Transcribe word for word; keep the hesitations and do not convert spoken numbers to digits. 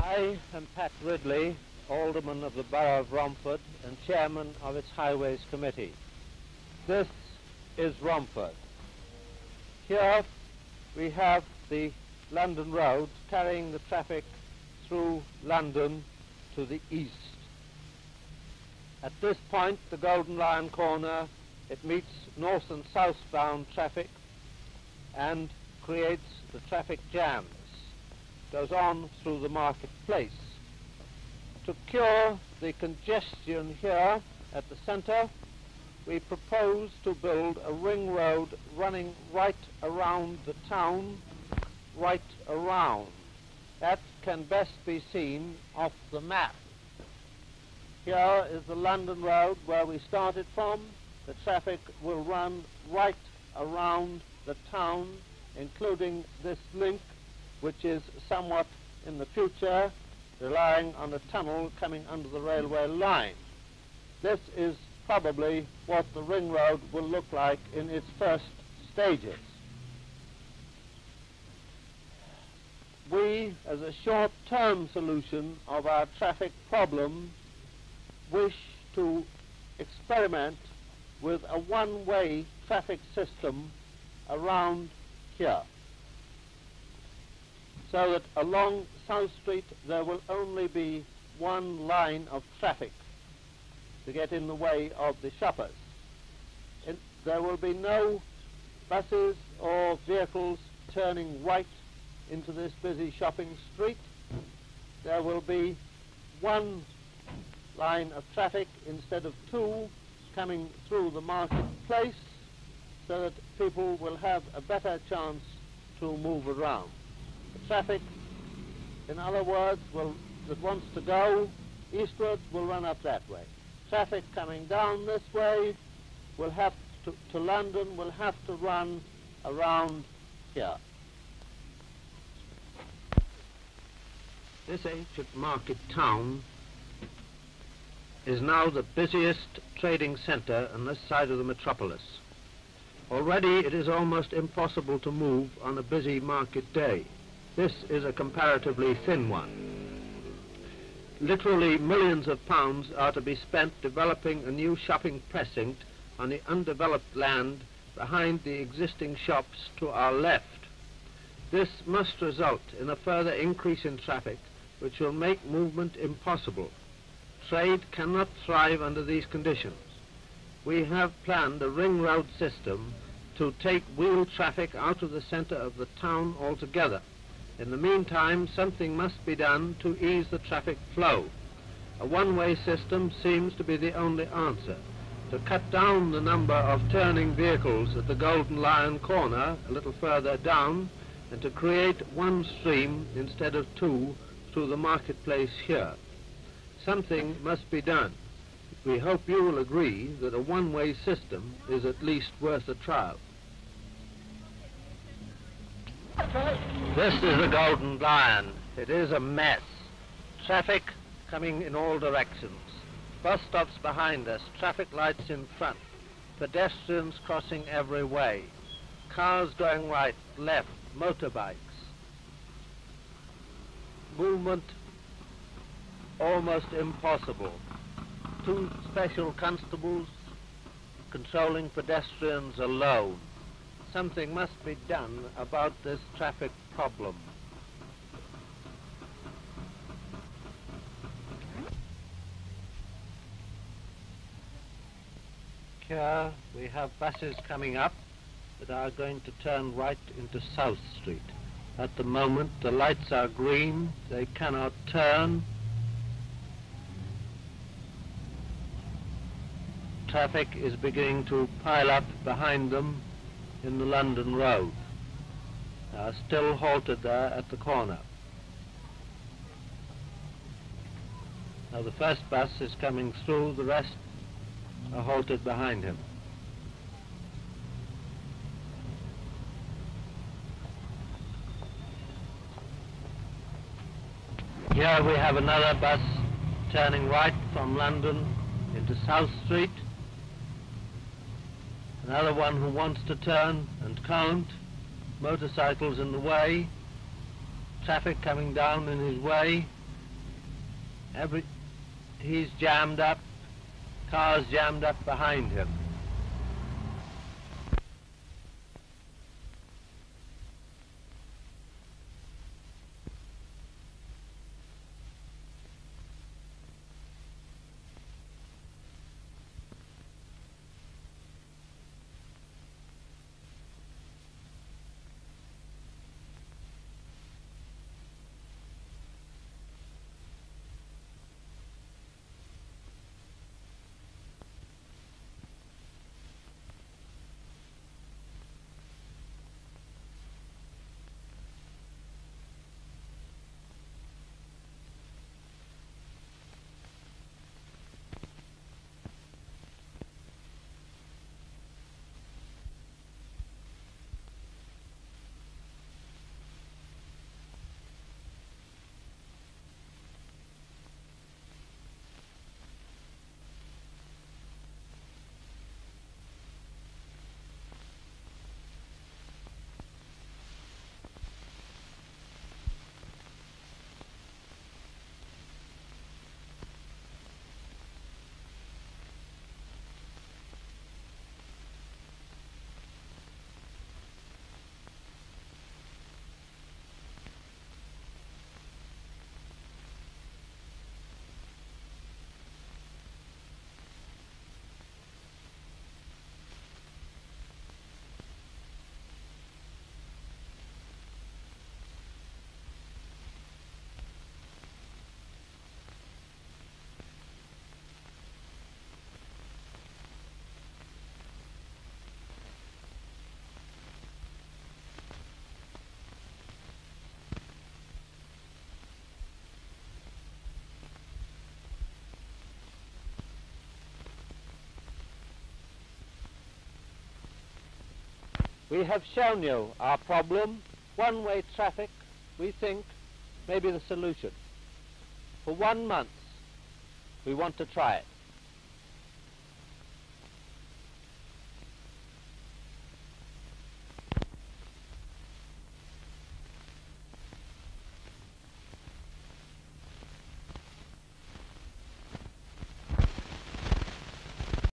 I am Pat Ridley, Alderman of the Borough of Romford and Chairman of its Highways Committee. This is Romford. Here we have the London Road carrying the traffic through London to the east. At this point, the Golden Lion corner, it meets north and southbound traffic and creates the traffic jams. Goes on through the marketplace. To cure the congestion here at the centre, we propose to build a ring road running right around the town, right around. That can best be seen off the map. Here is the London Road where we started from. The traffic will run right around the town, including this link, which is somewhat in the future, relying on a tunnel coming under the railway line. This is probably what the ring road will look like in its first stages. We, as a short-term solution of our traffic problem, wish to experiment with a one-way traffic system around here, so that along South Street there will only be one line of traffic to get in the way of the shoppers. And there will be no buses or vehicles turning right into this busy shopping street. There will be one line of traffic instead of two coming through the marketplace, so that people will have a better chance to move around. The traffic, in other words, will, that wants to go eastwards will run up that way. Traffic coming down this way will have to, to London will have to run around here. This ancient market town is now the busiest trading centre on this side of the metropolis. Already it is almost impossible to move on a busy market day. This is a comparatively thin one. Literally millions of pounds are to be spent developing a new shopping precinct on the undeveloped land behind the existing shops to our left. This must result in a further increase in traffic, which will make movement impossible. Trade cannot thrive under these conditions. We have planned a ring road system to take wheel traffic out of the centre of the town altogether. In the meantime, something must be done to ease the traffic flow. A one-way system seems to be the only answer. To cut down the number of turning vehicles at the Golden Lion corner a little further down, and to create one stream instead of two through the marketplace here. Something must be done. We hope you will agree that a one-way system is at least worth a trial. This is the Golden Lion. It is a mess. Traffic coming in all directions. Bus stops behind us, traffic lights in front, pedestrians crossing every way, cars going right, left, motorbikes. Movement almost impossible. Two special constables controlling pedestrians alone. Something must be done about this traffic problem. Here we have buses coming up that are going to turn right into South Street. At the moment the lights are green, they cannot turn. Traffic is beginning to pile up behind them in the London Road. They are still halted there at the corner. Now the first bus is coming through, the rest are halted behind him. Here we have another bus turning right from London into South Street. Another one who wants to turn and can't. Motorcycles in the way. Traffic coming down in his way. Every, he's jammed up, cars jammed up behind him. We have shown you our problem. One-way traffic, we think, may be the solution. For one month, we want to try it.